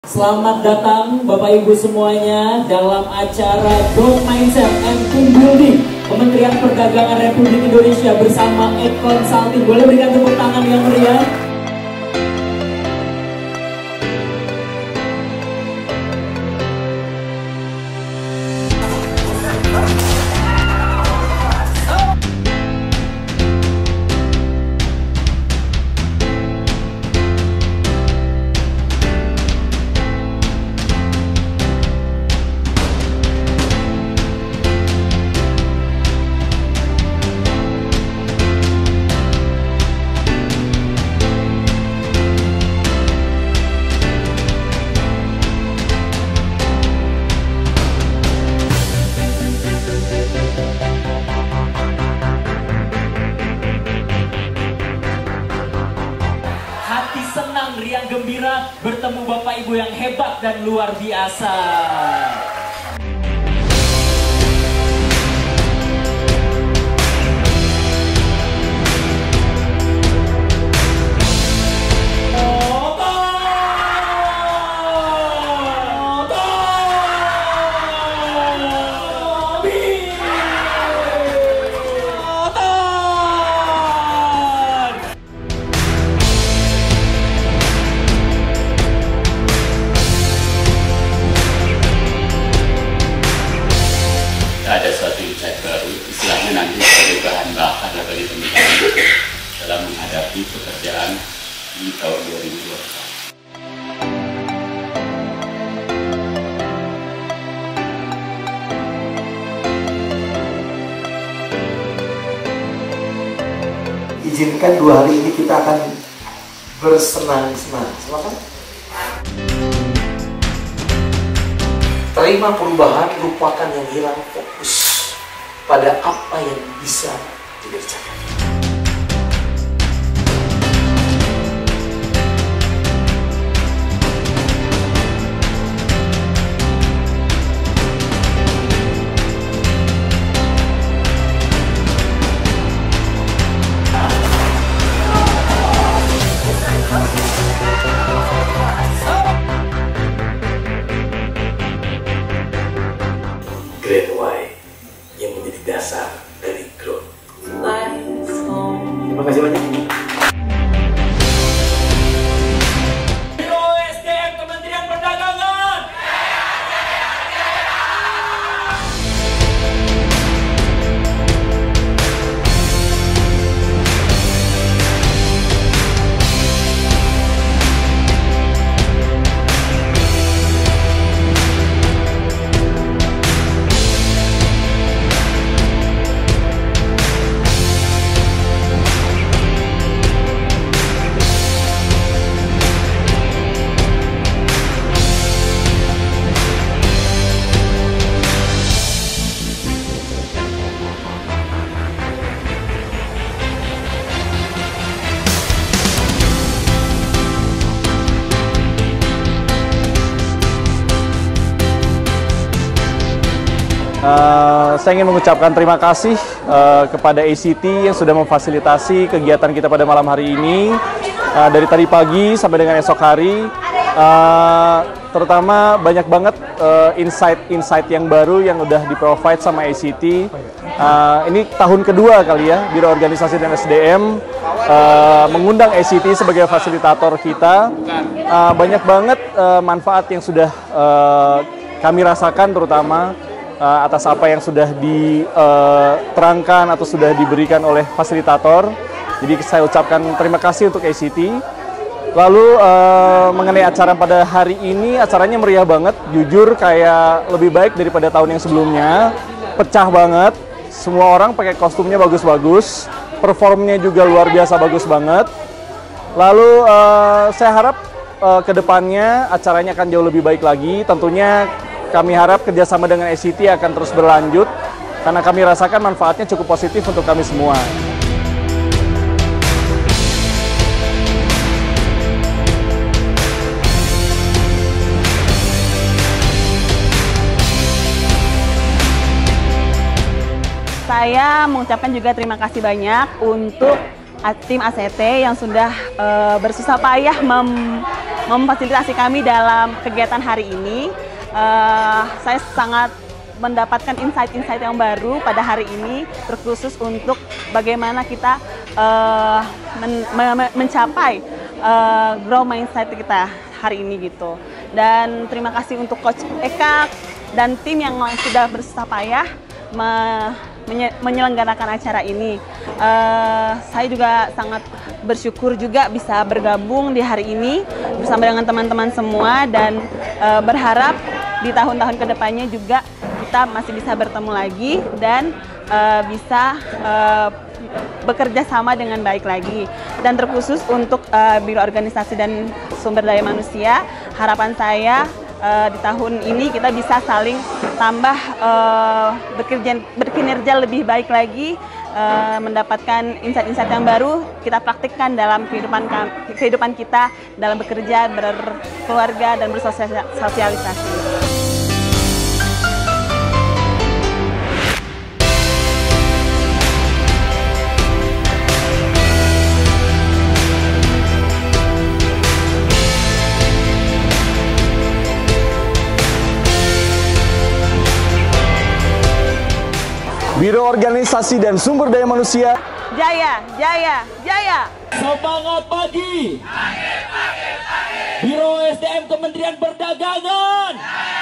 Selamat datang Bapak Ibu semuanya dalam acara Growth Mindset and Team Building Kementerian Perdagangan Republik Indonesia bersama Consulting. Boleh berikan tepuk tangan yang meriah? Senang, riang gembira bertemu Bapak Ibu yang hebat dan luar biasa. Ada suatu insight baru, istilahnya nanti sebagai bahan bakar bagi teman-teman dalam menghadapi pekerjaan di tahun 2022. Izinkan 2 hari ini kita akan bersenang-senang. Silakan. Terima perubahan, lupakan yang hilang, fokus pada apa yang bisa dikerjakan. Grand Why yang menjadi dasar dari growth. Terima kasih banyak. SDM Kementerian Perdagangan. Saya ingin mengucapkan terima kasih kepada ACT yang sudah memfasilitasi kegiatan kita pada malam hari ini dari tadi pagi sampai dengan esok hari. Terutama banyak banget insight yang baru yang udah di-provide sama ACT. Ini tahun kedua kali ya Biro Organisasi dan SDM mengundang ACT sebagai fasilitator kita. Banyak banget manfaat yang sudah kami rasakan, terutama atas apa yang sudah diterangkan atau sudah diberikan oleh fasilitator. Jadi saya ucapkan terima kasih untuk ACT. Lalu mengenai acara pada hari ini, acaranya meriah banget. Jujur kayak lebih baik daripada tahun yang sebelumnya. Pecah banget. Semua orang pakai kostumnya bagus-bagus. Performnya juga luar biasa bagus banget. Lalu saya harap ke depannya acaranya akan jauh lebih baik lagi. Tentunya kami harap kerjasama dengan ACT akan terus berlanjut karena kami rasakan manfaatnya cukup positif untuk kami semua. Saya mengucapkan juga terima kasih banyak untuk tim ACT yang sudah bersusah payah memfasilitasi kami dalam kegiatan hari ini. Saya sangat mendapatkan insight-insight yang baru pada hari ini, terkhusus untuk bagaimana kita mencapai grow mindset kita hari ini gitu. Dan terima kasih untuk Coach Eka dan tim yang sudah bersusah payah menyelenggarakan acara ini. Saya juga sangat bersyukur juga bisa bergabung di hari ini bersama dengan teman-teman semua, dan berharap di tahun-tahun kedepannya juga kita masih bisa bertemu lagi dan bisa bekerja sama dengan baik lagi. Dan terkhusus untuk Biro Organisasi dan Sumber Daya Manusia, harapan saya di tahun ini kita bisa saling tambah berkinerja lebih baik lagi, mendapatkan insight-insight yang baru kita praktikkan dalam kehidupan kita dalam bekerja, berkeluarga, dan bersosialisasi. Biro Organisasi dan Sumber Daya Manusia. Jaya, jaya, jaya. Semangat pagi. Biro SDM Kementerian Perdagangan.